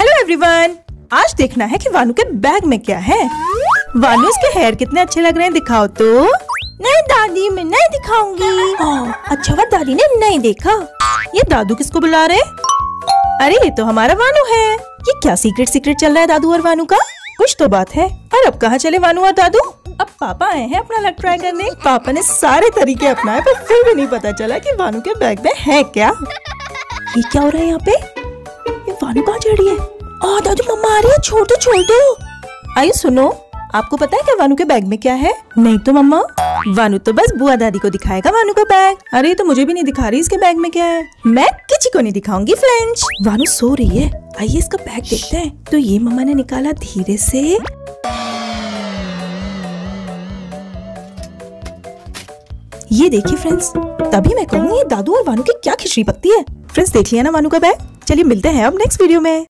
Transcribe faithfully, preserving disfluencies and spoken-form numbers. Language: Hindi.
हेलो एवरीवन, आज देखना है कि वानू के बैग में क्या है। वानू, इसके हेयर कितने अच्छे लग रहे हैं, दिखाओ तो। नहीं दादी, मैं नहीं दिखाऊंगी। अच्छा हुआ दादी ने नहीं देखा। ये दादू किसको बुला रहे? अरे ये तो हमारा वानू है। ये क्या सीक्रेट सीक्रेट चल रहा है दादू और वानू का? कुछ तो बात है। और अब कहाँ चले वानू और दादू? अब पापा आए हैं अपना लक ट्राई करने। पापा ने सारे तरीके अपनाए पर फिर भी नहीं पता चला कि वानू के बैग में है क्या। ये क्या हो रहा है यहाँ पे? ये वानू कहाँ चढ़ रही है? आ दादू, मम्मा आ रही है, छोड़ दो छोड़ दो। आइए सुनो, आपको पता है क्या वानू के बैग में क्या है? नहीं तो मम्मा, वानू तो बस बुआ दादी को दिखाएगा वानू का बैग। अरे तो मुझे भी नहीं दिखा रही इसके बैग में क्या है। मैं किसी को नहीं दिखाऊंगी फ्रेंड्स। वानू सो रही है, आइए इसका बैग देखते हैं। तो ये मम्मा ने निकाला धीरे से। ये देखिए फ्रेंड्स, तभी मैं कहूँ ये दादू और वानू की क्या खिचड़ी पकती है। फ्रेंड्स देख लिया ना वानू का बैग। चलिए मिलते हैं अब नेक्स्ट वीडियो में।